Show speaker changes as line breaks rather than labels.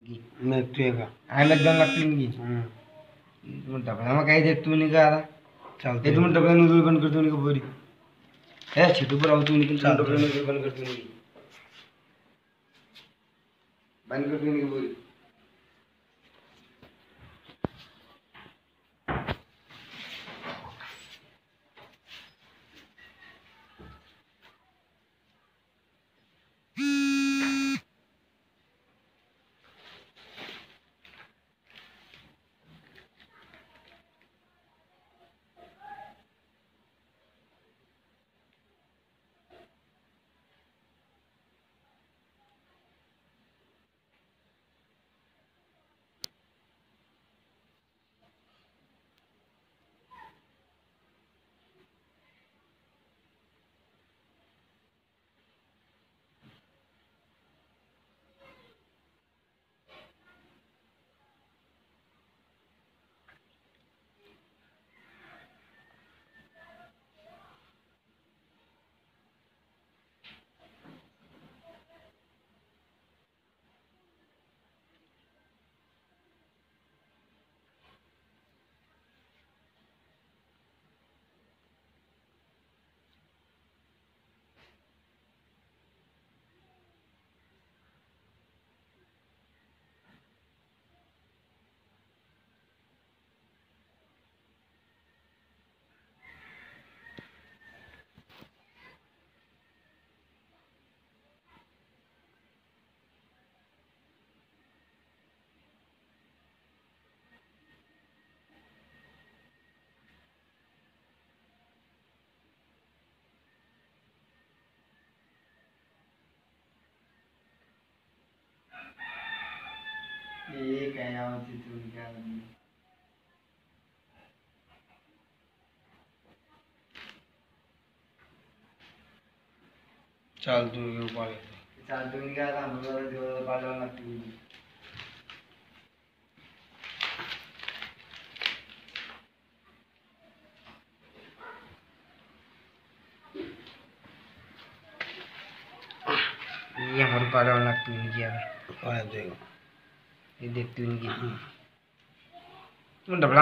मैं तुएगा
आने लग जाऊंगा तीन की तुम डबला में कहीं देख तू नहीं कहा था
चल
ये तुम डबला नूडल बंद कर दो नहीं बोरी है छिटू पर आओ तू निकल
चल
डबला नूडल बंद कर दो नहीं बंद कर दो नहीं बोरी ये क्या होती तू क्या
चल तू के ऊपर
चल तू नहीं कहा था हम लोग जो बालों में तू ये हमारे बालों में तू नहीं किया था
और देखो
ये देख तू नहीं किया तुम डबला